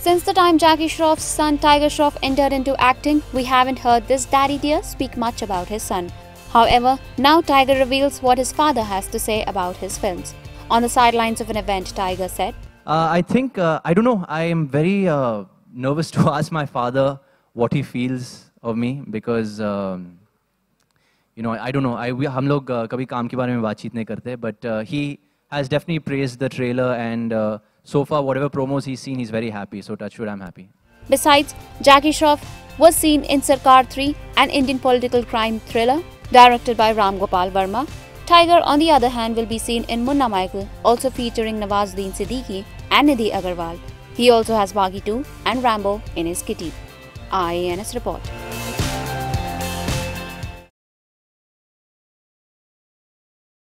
Since the time Jackie Shroff's son Tiger Shroff entered into acting, we haven't heard this daddy dear speak much about his son. However, now Tiger reveals what his father has to say about his films. On the sidelines of an event, Tiger said, I think, I don't know, I am very nervous to ask my father what he feels of me because, you know, I don't know, हम लोग कभी काम के बारे में बातचीत नहीं करते, but he has definitely praised the trailer and so far whatever promos he's seen, he's very happy, so touch wood, I'm happy. Besides, Jackie Shroff was seen in Sarkar 3, an Indian political crime thriller directed by Ram Gopal Verma. Tiger, on the other hand, will be seen in Munna Michael, also featuring Nawazuddin Siddiqui and Nidhi Agarwal. He also has Baghi 2 and Rambo in his kitty. IANS report.